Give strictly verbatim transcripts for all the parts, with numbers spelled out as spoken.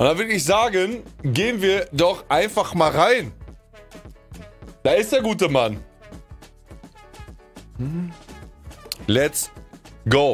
Und dann würde ich sagen, gehen wir doch einfach mal rein. Da ist der gute Mann. Let's go.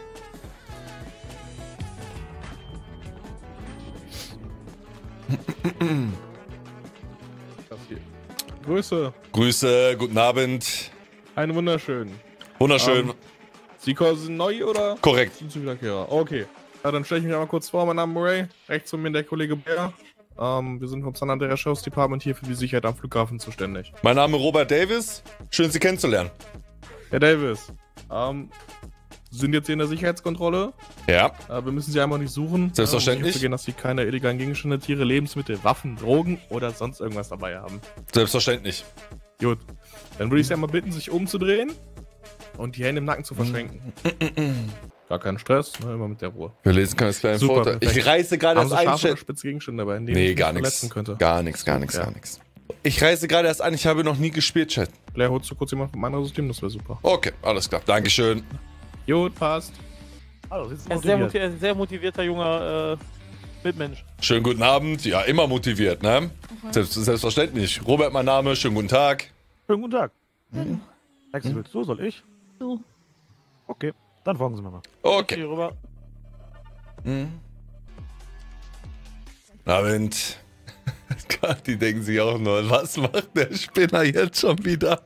Grüße. Grüße, guten Abend. Einen wunderschönen. Wunderschön. Um, Sie sind neu oder? Korrekt. Sind Sie Wiederkehrer? Okay. Ja, dann stelle ich mich einmal kurz vor. Mein Name ist Murray. Rechts von mir der Kollege Bär. Ähm, wir sind vom San Andreas Shows Department hier für die Sicherheit am Flughafen zuständig. Mein Name ist Robert Davis. Schön, Sie kennenzulernen. Herr Davis, ähm, Sie sind jetzt hier in der Sicherheitskontrolle. Ja. Äh, wir müssen Sie einmal nicht suchen. Selbstverständlich. Um gehen, dass Sie keine illegalen Gegenstände, Tiere, Lebensmittel, Waffen, Drogen oder sonst irgendwas dabei haben. Selbstverständlich. Gut. Dann würde ich Sie einmal bitten, sich umzudrehen und die Hände im Nacken zu verschränken. Gar keinen Stress, ne, immer mit der Ruhe. Wir lesen kein kleines Super, Foto. perfekt. Ich reiße gerade Haben erst Sie ein. scharfe oder spitze Gegenstände dabei, in denen Nee, ich gar mich nichts. verletzen könnte? Gar nichts, gar nichts, Ja. gar nichts. Ich reiße gerade erst an, ich habe noch nie gespielt, Chat. Blair, holst du kurz jemand vom anderen System? Das wäre super. Okay, alles klar. Dankeschön. Gut, passt. Hallo, Sie sind Er ist sehr, motiviert. motiviert, ein sehr motivierter junger äh, Mitmensch. Schönen guten Abend. Ja, immer motiviert, ne? Selbst, selbstverständlich. Robert, mein Name. Schönen guten Tag. Schönen guten Tag. Hm. Lexi, willst du? Soll ich? Du. Okay, dann folgen Sie mir mal. Okay. Hier rüber. Mhm. Abend. Gott, die denken sich auch nur, was macht der Spinner jetzt schon wieder?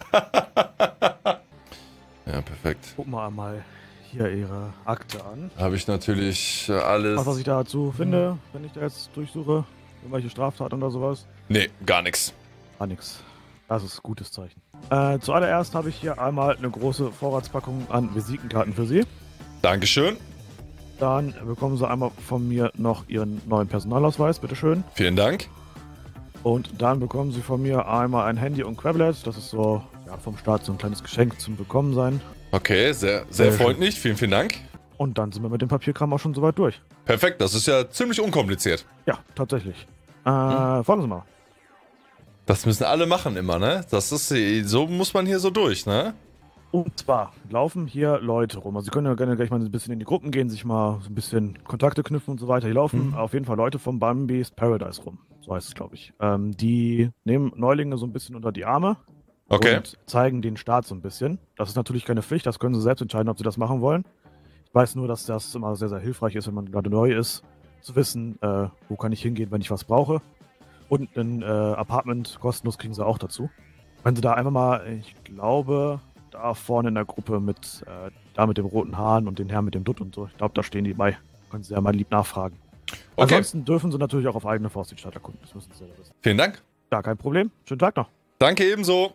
Ja, perfekt. Guck mal einmal hier Ihre Akte an. Habe ich natürlich äh, alles. Was, was ich dazu finde, wenn ich da jetzt durchsuche, irgendwelche Straftaten oder sowas. Nee, gar nichts. Ah, nix. Das ist ein gutes Zeichen. Äh, zuallererst habe ich hier einmal eine große Vorratspackung an Visitenkarten für Sie. Dankeschön. Dann bekommen Sie einmal von mir noch Ihren neuen Personalausweis, bitteschön. Vielen Dank. Und dann bekommen Sie von mir einmal ein Handy und Quablet. Das ist so ja, vom Staat so ein kleines Geschenk zum Bekommen sein. Okay, sehr, sehr Sehr schön. freundlich. Vielen, vielen Dank. Und dann sind wir mit dem Papierkram auch schon soweit durch. Perfekt, das ist ja ziemlich unkompliziert. Ja, tatsächlich. Äh, folgen Sie mal. Das müssen alle machen immer, ne? Das ist, so muss man hier so durch, ne? Und zwar laufen hier Leute rum. Also Sie können ja gerne gleich mal ein bisschen in die Gruppen gehen, sich mal so ein bisschen Kontakte knüpfen und so weiter. Hier laufen Mhm. auf jeden Fall Leute vom Bambi's Paradise rum. So heißt es, glaube ich. Ähm, die nehmen Neulinge so ein bisschen unter die Arme. Okay. Und zeigen den Staat so ein bisschen. Das ist natürlich keine Pflicht, das können Sie selbst entscheiden, ob Sie das machen wollen. Ich weiß nur, dass das immer sehr, sehr hilfreich ist, wenn man gerade neu ist, zu wissen, äh, wo kann ich hingehen, wenn ich was brauche. Und ein äh, Apartment kostenlos kriegen Sie auch dazu. Wenn Sie da einfach mal, ich glaube, da vorne in der Gruppe mit, äh, da mit dem roten Haaren und den Herrn mit dem Dutt und so, ich glaube, da stehen die bei. Können Sie ja mal lieb nachfragen. Okay. Ansonsten dürfen Sie natürlich auch auf eigene Faust die Stadt erkunden, das müssen Sie selber wissen. Vielen Dank. Ja, kein Problem. Schönen Tag noch. Danke ebenso.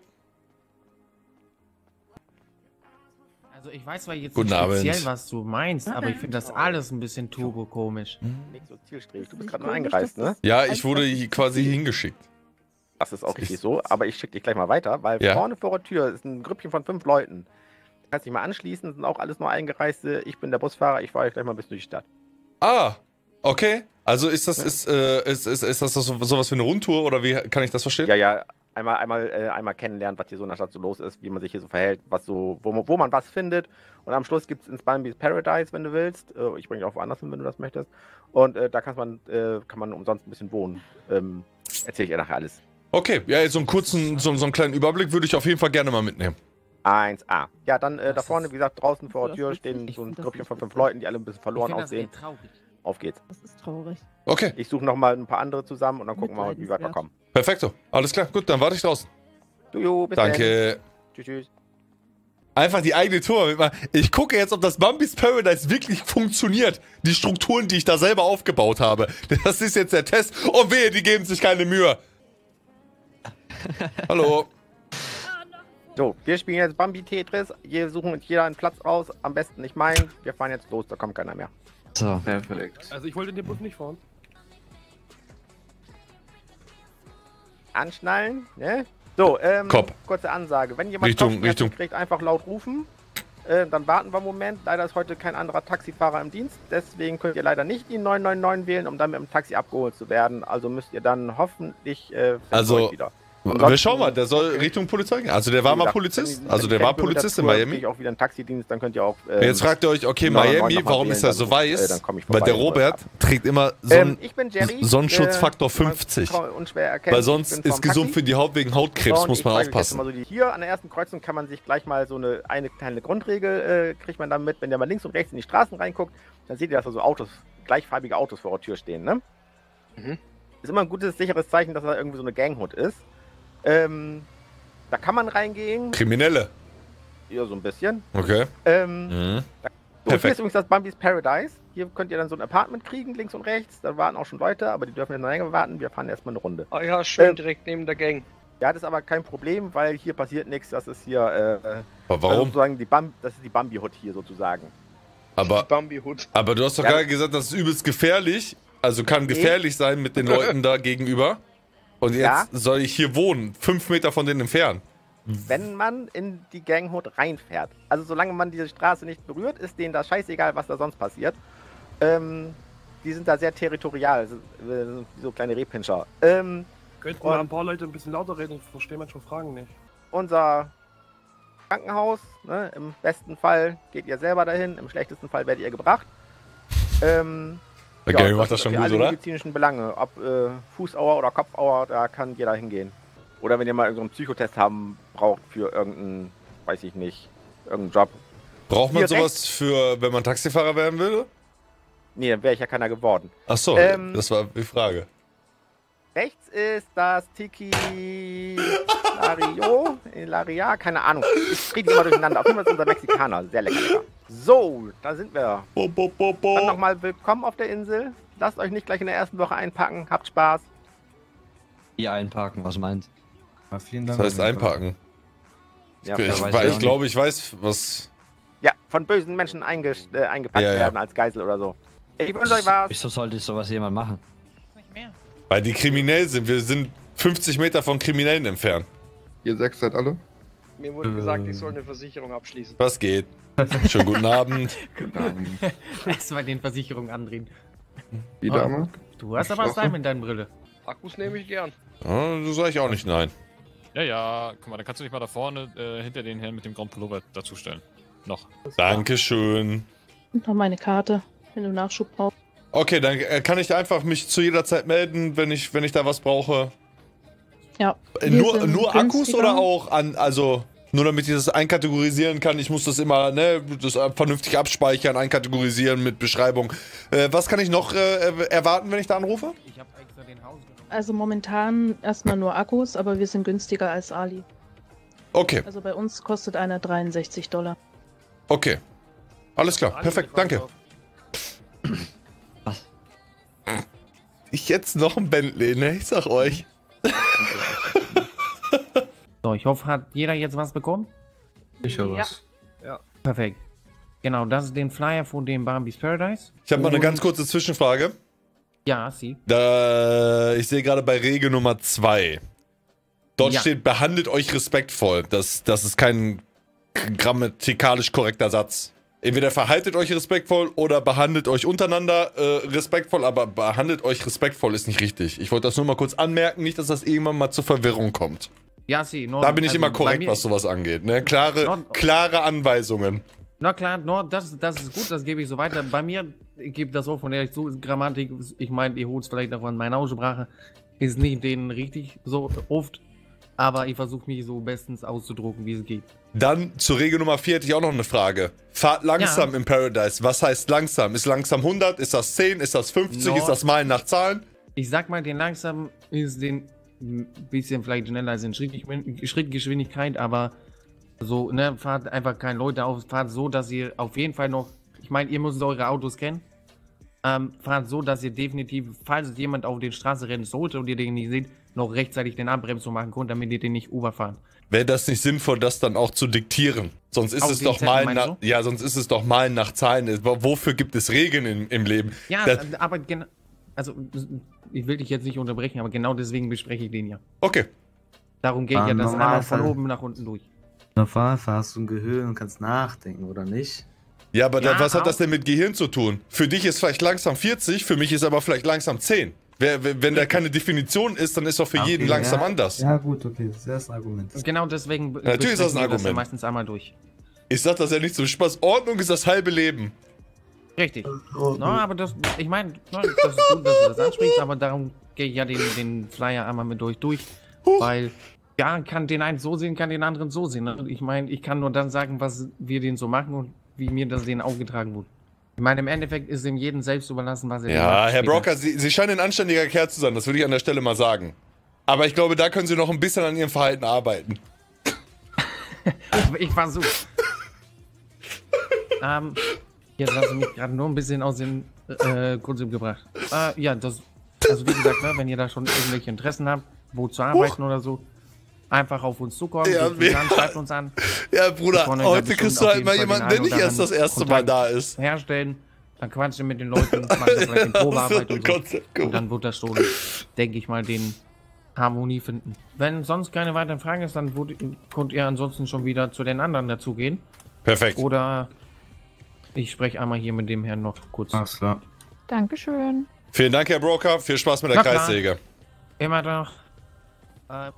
Also ich weiß zwar jetzt Guten nicht speziell, Abend. was du meinst, aber ich finde das alles ein bisschen turbo-komisch. Nicht so zielstrebig. Du bist gerade mal eingereist, ne? Ja, ich wurde hier quasi hingeschickt. Das ist auch richtig so, aber ich schicke dich gleich mal weiter, weil Ja. vorne vor der Tür ist ein Grüppchen von fünf Leuten. Du kannst dich mal anschließen, sind auch alles nur Eingereiste. Ich bin der Busfahrer, ich fahre euch gleich mal bis durch die Stadt. Ah, okay. Also ist das, ist, äh, ist, ist, ist das so, sowas wie eine Rundtour oder wie kann ich das verstehen? Ja, ja, einmal, einmal, äh, einmal kennenlernen, was hier so in der Stadt so los ist, wie man sich hier so verhält, was so, wo, man- wo man was findet. Und am Schluss gibt es ins Bambi's Paradise, wenn du willst. Äh, ich bringe dich auch woanders hin, wenn du das möchtest. Und äh, da kann man, äh, kann man umsonst ein bisschen wohnen. Ähm, Erzähle ich dir nachher alles. Okay, ja, so einen kurzen, so, so einen kleinen Überblick würde ich auf jeden Fall gerne mal mitnehmen. eins a. Ja, dann äh, da Das vorne, ist- wie gesagt, draußen vor der Tür das stehen ich so ein find das Grüppchen nicht von fünf gut. Leuten, die alle ein bisschen Ich verloren finde das aussehen. eher traurig. Auf geht's. Das ist traurig. Okay, Ich suche noch mal ein paar andere zusammen und dann gucken wir mal, wie weit wir Mitleidenswert. kommen. perfekto. Alles klar, gut, dann warte ich draußen. Du, jo, bis dann. Danke. Tschüss, tschüss. Einfach die eigene Tour mitmachen. Ich gucke jetzt, ob das Bambi's Paradise wirklich funktioniert. Die Strukturen, die ich da selber aufgebaut habe. Das ist jetzt der Test. Und wehe, die geben sich keine Mühe. Hallo. So, wir spielen jetzt Bambi Tetris. Wir suchen uns jeder einen Platz aus. Am besten nicht meinen. Wir fahren jetzt los, da kommt keiner mehr. So, perfekt. Also ich wollte den Bus nicht fahren. Anschnallen, ne? So, ähm, Kopf. kurze Ansage. Wenn jemand Richtung- Kopfschmerzen Richtung. kriegt, einfach laut rufen. Äh, dann warten wir einen Moment. Leider ist heute kein anderer Taxifahrer im Dienst. Deswegen könnt ihr leider nicht die neun neun neun wählen, um dann mit dem Taxi abgeholt zu werden. Also müsst ihr dann hoffentlich äh, findet Also- euch wieder. Wir schauen mal, der soll Richtung Polizei gehen. Also der war Wie mal gesagt, Polizist. wenn- Also wenn der die war fertig bin mit der Polizist in Tour, Miami. krieg ich auch wieder einen Taxidienst, dann könnt ihr auch... Ähm, Jetzt fragt ihr euch, okay, neun neun Miami, noch mal warum ist er so wählen, dann, weiß? äh, dann komm ich Weil der vorbei und hol Robert ab. trägt immer so Ähm, einen ich bin Jerry. Sonnenschutzfaktor äh, fünfzig. unschwer erkennen. Weil Ich sonst bin vom ist gesund Taxi. für die Haut wegen Hautkrebs, Und muss ich man zeige euch jetzt aufpassen. mal so die, hier an der ersten Kreuzung kann man sich gleich mal so eine, eine kleine Grundregel, äh, kriegt man dann mit, wenn ihr mal links und rechts in die Straßen reinguckt, dann seht ihr, dass da so Autos, gleichfarbige Autos vor der Tür stehen, ne? Mhm. Ist immer ein gutes, sicheres Zeichen, dass da irgendwie so eine Ganghut ist. Ähm, da kann man reingehen, Kriminelle. ja, so ein bisschen. Okay. Ähm, Mhm. So, und hier Perfekt. ist übrigens das Bambi's Paradise. Hier könnt ihr dann so ein Apartment kriegen, links und rechts. Da warten auch schon Leute, aber die dürfen jetzt noch länger warten. Wir fahren erstmal eine Runde. Ah ja, schön Ähm, direkt neben der Gang. Ja, das ist aber kein Problem, weil hier passiert nichts. Das ist hier, äh, Aber also warum? sozusagen die Bam das ist die Bambi-Hut hier sozusagen. Aber, Bambi-Hut. aber du hast doch Ja. gerade gesagt, das ist übelst gefährlich. Also kann gefährlich sein mit den Leuten da gegenüber. Und jetzt Ja. soll ich hier wohnen, fünf Meter von denen entfernt. Wenn man in die Ganghut reinfährt. Also solange man diese Straße nicht berührt, ist denen das scheißegal, was da sonst passiert. Ähm, die sind da sehr territorial, so, äh, wie so kleine Rehpinscher. Ähm, Könnten Und- mal ein paar Leute ein bisschen lauter reden, ich verstehe manchmal Fragen nicht. unser Krankenhaus, ne, im besten Fall geht ihr selber dahin, im schlechtesten Fall werdet ihr gebracht. Ähm, Der Gary macht das ist schon für gut, alle oder? medizinischen Belange, ob äh, Fußauer oder Kopfauer, da kann jeder hingehen. Oder wenn ihr mal irgendeinen Psychotest haben braucht für irgendeinen, weiß ich nicht, irgendeinen Job. Braucht man Hier sowas für, wenn man Taxifahrer werden will? Nee, dann wäre ich ja keiner geworden. Ach so, Ähm, das war die Frage. Rechts ist das Tiki Lario, äh, Laria, keine Ahnung. Ich kriege die immer durcheinander. Auf jeden Fall ist unser Mexikaner, sehr lecker, lecker. So, da sind wir. Bo, bo, bo, Dann bo. nochmal willkommen auf der Insel. Lasst euch nicht gleich in der ersten Woche einpacken. Habt Spaß. Hier einparken, was meint? Ja, vielen Das Dank. heißt einpacken. Ja, Ich, weiß ich, ich auch ich nicht. glaube, ich weiß, was... ja von bösen Menschen einges äh, eingepackt Ja, ja. werden als Geisel oder so. Ich wünsche euch was. Wieso sollte sowas jemand machen? Weil die kriminell sind. Wir sind fünfzig Meter von Kriminellen entfernt. Ihr sechs seid alle? Mir wurde gesagt, ich soll eine Versicherung abschließen. Was geht? Schönen guten Abend. Erstmal den Versicherung andrehen. Die Dame? Du hast aber Schwache. Slime in deinem Brille. Akkus nehme ich gern. Ja, so sage ich auch nicht nein. Ja, ja, guck mal, dann kannst du dich mal da vorne äh, hinter den Herrn mit dem Grand Pullover dazustellen. Noch. Dankeschön. Und noch meine Karte, wenn du Nachschub brauchst. Okay, dann äh, kann ich einfach mich zu jeder Zeit melden, wenn ich, wenn ich da was brauche. Ja. Äh, wir Nur, sind nur Akkus günstiger. oder auch an, also nur damit ich das einkategorisieren kann. Ich muss das immer, ne, das vernünftig abspeichern, einkategorisieren mit Beschreibung. Äh, was kann ich noch äh, erwarten, wenn ich da anrufe? Ich habe extra den Haus genommen. Also momentan erstmal nur Akkus, aber wir sind günstiger als Ali. Okay, Also bei uns kostet einer dreiundsechzig Dollar. okay. Alles klar, perfekt, danke. Was? Ich jetzt noch ein Bentley, ne? Ich sag euch. So, ich hoffe, hat jeder jetzt was bekommen? Ich höre was. Perfekt. Genau, das ist den Flyer von dem Bambi's Paradise. Ich habe mal eine Und- ganz kurze Zwischenfrage. Ja, sie. Da, ich sehe gerade bei Regel Nummer zwei. Dort Ja. steht, behandelt euch respektvoll. Das, das ist kein grammatikalisch korrekter Satz. Entweder verhaltet euch respektvoll oder behandelt euch untereinander äh, respektvoll, aber behandelt euch respektvoll ist nicht richtig. Ich wollte das nur mal kurz anmerken, nicht, dass das irgendwann mal zur Verwirrung kommt. Ja, sie. Da bin ich immer korrekt, was sowas angeht. Ne? Klare, klare Anweisungen. Na klar, no, das, das ist gut, das gebe ich so weiter. Bei mir gibt das auch von der so Grammatik, ich meine, ihr holt es vielleicht auch von meiner Aussprache, ist nicht denen richtig so oft, aber ich versuche mich so bestens auszudrucken, wie es geht. Dann zur Regel Nummer vier hätte ich auch noch eine Frage. Fahrt langsam Ja. im Paradise. Was heißt langsam? Ist langsam hundert? Ist das zehn? Ist das fünfzig? No. Ist das Meilen nach Zahlen? Ich sag mal, den langsam ist den ein bisschen vielleicht schneller als in Schrittgeschwindigkeit, Schrittgeschwindigkeit, aber so, ne, fahrt einfach keine Leute auf, fahrt so, dass ihr auf jeden Fall noch, ich meine, ihr müsst eure Autos kennen, ähm, fahrt so, dass ihr definitiv, falls jemand auf die Straße rennen sollte und ihr den nicht seht, noch rechtzeitig den Abbremsung machen könnt, damit ihr den nicht überfahren. Wäre das nicht sinnvoll, das dann auch zu diktieren? Sonst ist Auf es den doch Zettel, mal meinst nach, ja, sonst ist es doch mal nach Zahlen. Wofür gibt es Regeln im, im Leben? Ja, Das, aber genau, also ich will dich jetzt nicht unterbrechen, aber genau deswegen bespreche ich den ja. okay. Darum geht Aber ja das einmal von Normalfall- oben nach unten durch. Normalerweise hast du ein Gehirn und kannst nachdenken, oder nicht? Ja, aber Ja, da, was hat auch. das denn mit Gehirn zu tun? Für dich ist vielleicht langsam vierzig, für mich ist aber vielleicht langsam zehn. Wer, wenn da keine Definition ist, dann ist doch für Okay, jeden langsam ja, anders. Ja gut, okay, das ist ein Argument. Genau deswegen Ja, natürlich ist das ein besprechen wir Argument. ja meistens einmal durch. Ich sag das ja nicht zum Spaß. Ordnung ist das halbe Leben. Richtig. No, aber das, ich meine, no, das ist gut, dass du das ansprichst, aber darum gehe ich ja den, den Flyer einmal mit euch durch, weil, ja, kann den einen so sehen, kann den anderen so sehen. Und ich meine, ich kann nur dann sagen, was wir den so machen und wie mir das denen aufgetragen wurde. Ich meine, im Endeffekt ist dem jeden selbst überlassen, was er Ja, macht Herr später. Brocker, Sie, Sie scheinen ein anständiger Kerl zu sein, das würde ich an der Stelle mal sagen. Aber ich glaube, da können Sie noch ein bisschen an Ihrem Verhalten arbeiten. Ich, ich versuche. ähm, jetzt hast du mich gerade nur ein bisschen aus dem äh, Konzept gebracht. Äh, ja, das, also wie gesagt, ne, wenn ihr da schon irgendwelche Interessen habt, wo zu arbeiten oder so, einfach auf uns zukommen, Ja, ruft uns an, schreibt uns an. Ja, Bruder, Wir wollen euch da heute bestimmt kriegst du auf halt jeden mal Fall den jemanden, der einen nicht oder erst das anderen erste Mal Kontakt da ist. Herstellen, dann quatschen wir mit den Leuten, machen wir vielleicht eine Probearbeit und so. Und dann wird das schon, denke ich mal, den Harmonie finden. Wenn sonst keine weiteren Fragen ist, dann würd, könnt ihr ansonsten schon wieder zu den anderen dazugehen. Perfekt. Oder ich spreche einmal hier mit dem Herrn noch kurz. Alles klar. Dankeschön. Vielen Dank, Herr Broker. Viel Spaß mit der Na klar. Kreissäge. Immer doch. Äh,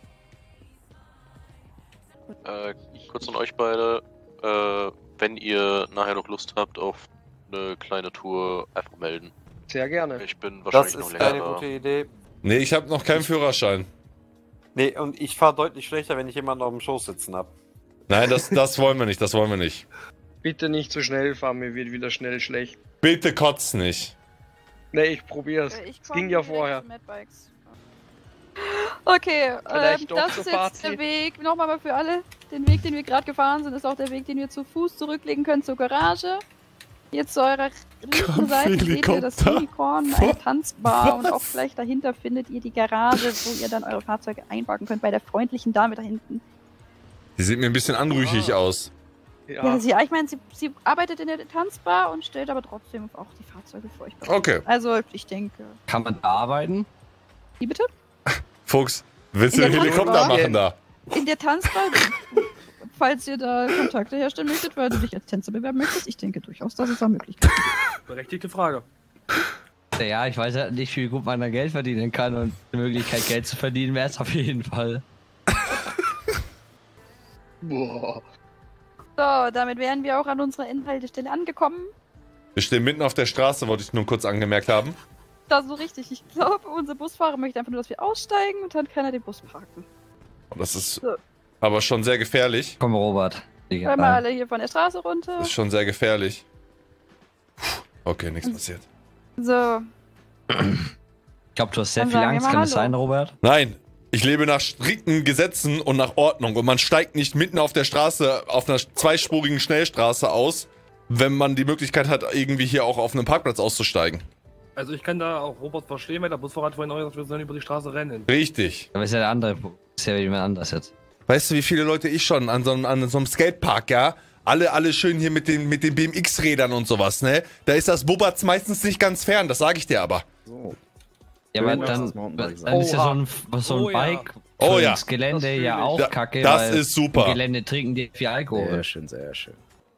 Äh, kurz an euch beide. Äh, wenn ihr nachher noch Lust habt auf eine kleine Tour, einfach melden. Sehr gerne. Ich bin wahrscheinlich Das noch ist länger keine da. gute Idee. Nee, ich habe noch keinen Führerschein. Nee, und ich fahre deutlich schlechter, wenn ich jemanden auf dem Schoß sitzen habe. Nein, das, das wollen wir nicht, das wollen wir nicht. Bitte nicht zu schnell fahren, mir wird wieder schnell schlecht. Bitte kotz nicht. Ne, ich probier's. Ich Es ging ja vorher. Okay, ähm, Vielleicht doch das zur ist jetzt Fazit. der Weg, nochmal mal für alle. Den Weg, den wir gerade gefahren sind, ist auch der Weg, den wir zu Fuß zurücklegen können zur Garage. Hier zu eurer linken Seite seht ihr das Unicorn, eine Tanzbar und auch gleich dahinter findet ihr die Garage, wo ihr dann eure Fahrzeuge einparken könnt, bei der freundlichen Dame da hinten. Die sieht mir ein bisschen anrüchig aus. Ja, ja sie, ich meine, sie, sie arbeitet in der Tanzbar und stellt aber trotzdem auch die Fahrzeuge für euch bereit. Okay. Also, ich denke... Kann man da arbeiten? Wie bitte? Fuchs, willst In du den der Helikopter Tanzbar? machen da? In der Tanzbar, falls ihr da Kontakte herstellen möchtet, weil du dich als Tänzer bewerben möchtest, ich denke durchaus, dass es da Möglichkeiten gibt. Berechtigte Frage. Ja, ich weiß ja nicht, wie gut man da Geld verdienen kann und die Möglichkeit, Geld zu verdienen, wäre es auf jeden Fall. Boah. So, damit wären wir auch an unserer Endhaltestelle angekommen. Wir stehen mitten auf der Straße, wollte ich nur kurz angemerkt haben. Das ist so richtig. Ich glaube, unser Busfahrer möchte einfach nur, dass wir aussteigen und dann kann er den Bus parken. Und das ist So. aber schon sehr gefährlich. Komm, Robert. Können wir alle hier von der Straße runter. Das ist schon sehr gefährlich. Okay, nichts passiert. So. Ich glaube, du hast sehr Dann viel sagen wir Angst, mal kann das Hallo. sein, Robert? Nein, ich lebe nach strikten Gesetzen und nach Ordnung. Und man steigt nicht mitten auf der Straße, auf einer zweispurigen Schnellstraße aus, wenn man die Möglichkeit hat, irgendwie hier auch auf einem Parkplatz auszusteigen. Also ich kann da auch Robert verstehen, weil der Busfahrer hat vorhin auch gesagt, wir sollen über die Straße rennen. Richtig. Aber ist ja der andere, ist ja jemand anders jetzt. Weißt du, wie viele Leute ich schon an so einem, an so einem Skatepark, ja? Alle, alle schön hier mit den, mit den B M X-Rädern und sowas, ne? Da ist das Bubatz meistens nicht ganz fern, das sage ich dir aber. So. Ja, aber Schön, dass dann, das Mountainbike dann ist ja so ein, so ein Oh ja. Bike Oh für ja. das Gelände Das ja fühl ich. auch Da- kacke, das weil ist super. im Gelände trinken die viel Alkohol. Sehr schön, sehr schön.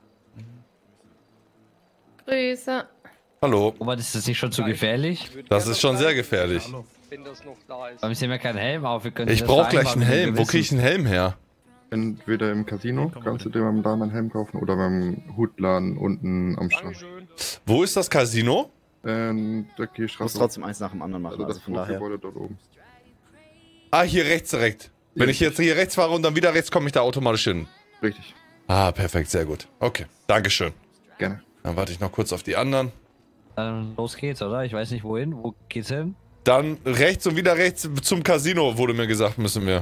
Grüße. Hallo. Robert, ist das nicht schon zu gefährlich? Das ist schon sehr gefährlich. Wenn das noch da ist. Warum ist hier keinen Helm auf? Wir können Ich das brauche gleich einen vereinbaren mit Helm. Wo gewissen- kriege ich einen Helm her? Entweder im Casino, kannst du dir beim da einen Helm kaufen, oder beim Hutladen unten am Strand. Wo ist das Casino? Ähm, da Du gehe ich musst Straße. trotzdem eins nach dem anderen machen, Also also, das von daher. Gebäude dort oben. Ah, hier rechts direkt. Wenn ich jetzt hier rechts fahre und dann wieder rechts, komme ich da automatisch hin. Richtig. Ah, perfekt, sehr gut. Okay, Dankeschön. Gerne. Dann warte ich noch kurz auf die anderen. Dann los geht's, oder? Ich weiß nicht wohin. Wo geht's hin? Dann rechts und wieder rechts zum Casino, wurde mir gesagt, müssen wir.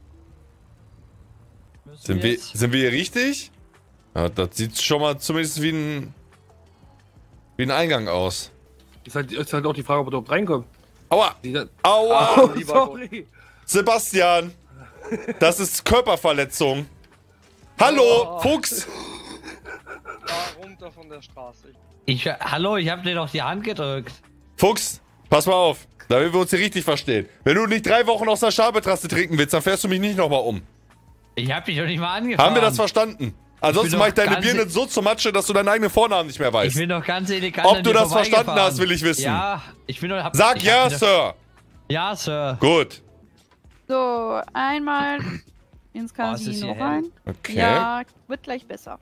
Müssen Sind wir, jetzt? sind wir hier richtig? Ja, das sieht schon mal zumindest wie ein, wie ein Eingang aus. Ist halt, ist halt auch die Frage, ob er überhaupt reinkommt. Aua! Die da- Aua! Oh, sorry. Sebastian! Das ist Körperverletzung. Hallo, Oh. Fuchs! Da runter von der Straße. Ich, hallo, ich hab dir doch die Hand gedrückt. Fuchs, pass mal auf, damit wir uns hier richtig verstehen. Wenn du nicht drei Wochen aus der Schabetrasse trinken willst, dann fährst du mich nicht nochmal um. Ich hab dich doch nicht mal angefahren. Haben wir das verstanden? Ansonsten bin mach ich doch deine ganz Birne e- so zur Matsche, dass du deinen eigenen Vornamen nicht mehr weißt. Ich bin doch ganz elegant Ob an du dir das verstanden vorbeigefahren. hast, will ich wissen. Ja, ich bin doch... Hab, Sag ich ja, hab- Sir. Ja, Sir. Gut. So, einmal ins Oh, es ist Casino hier hell. rein. Okay. Ja, wird gleich besser.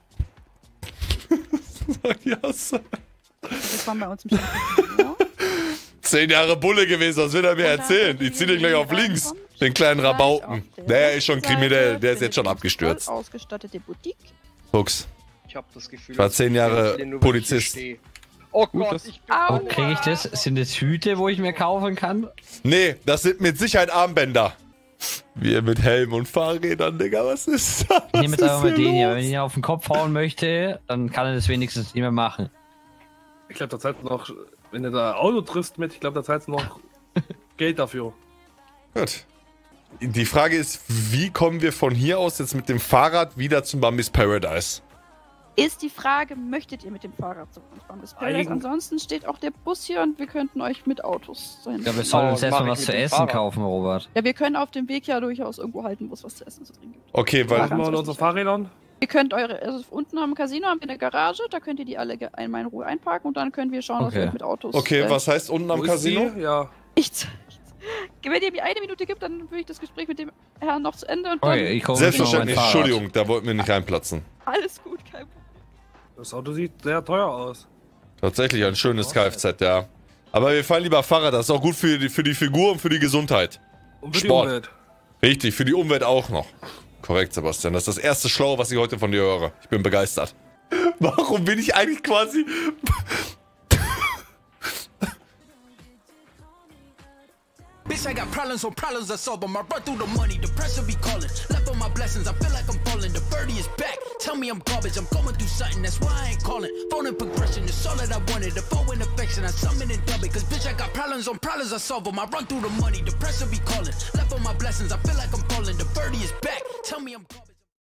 Sag ja, Sir. Willkommen bei uns im Casino. Zehn Jahre Bulle gewesen, was will er mir erzählen? Ich zieh den gleich auf links. Den kleinen Rabauken. Der ist schon kriminell, der ist jetzt schon abgestürzt. Voll ausgestattete Boutique. Fuchs. Ich hab das Gefühl, Ich war dass zehn ich Jahre nur, wenn ich Polizist. hier stehe. Oh Gott, das- ich bin... Aua. Oh, krieg ich das? Sind das Hüte, wo ich mir kaufen kann? Nee, das sind mit Sicherheit Armbänder. Wir mit Helm und Fahrrädern, Digga, was ist das? Ich nehme jetzt Was einfach ist mal den hier. los? Wenn ich ihn auf den Kopf hauen möchte, dann kann er das wenigstens nicht mehr machen. Ich glaube, da zahlt noch, wenn du da Auto triffst mit, ich glaube, da zahlt noch Geld dafür. Gut. Die Frage ist, wie kommen wir von hier aus jetzt mit dem Fahrrad wieder zum Bambis Paradise? Ist die Frage, möchtet ihr mit dem Fahrrad zu uns fahren? Das Paradise? Eigen- Ansonsten steht auch der Bus hier und wir könnten euch mit Autos dahin. Ja, wir sollen uns was erstmal mach was ich zu mit dem essen Fahrrad? kaufen, Robert. Ja, wir können auf dem Weg ja durchaus irgendwo halten, wo es was zu essen und zu trinken gibt. Okay, weil... Ja. Machen wir ganz unsere richtig. Fahrrädern? Ihr könnt eure, also unten am Casino haben wir eine Garage, da könnt ihr die alle ge- einmal in Ruhe einparken und dann können wir schauen, was Okay. wir mit Autos. Okay, äh, was heißt unten am Wo ist Casino? die? Ja. Nichts. Wenn ihr mir eine Minute gibt, dann würde ich das Gespräch mit dem Herrn noch zu Ende und dann. Okay, ich komme Selbstverständlich, Entschuldigung, da wollten wir nicht reinplatzen. Alles gut, kein Problem. Das Auto sieht sehr teuer aus. Tatsächlich ein schönes Kfz, ja. Aber wir fahren lieber Fahrrad, das ist auch gut für die, für die Figur und für die Gesundheit. Und für die Sport. Umwelt. Richtig, für die Umwelt auch noch. Korrekt, Sebastian. Das ist das erste Schlaue, was ich heute von dir höre. Ich bin begeistert. Warum bin ich eigentlich quasi... Bitch, I got problems on problems I solve them. I run through the money, the pressure be calling. Left on my blessings, I feel like I'm falling. The birdie is back. Tell me I'm garbage, I'm going through something, that's why I ain't calling. Phone and progression, it's all that I wanted. The phone and affection, I summon and dub it. Cause bitch, I got problems on problems I solve them. I run through the money, the pressure be calling. Left on my blessings, I feel like I'm falling. The birdie is back. Tell me I'm garbage.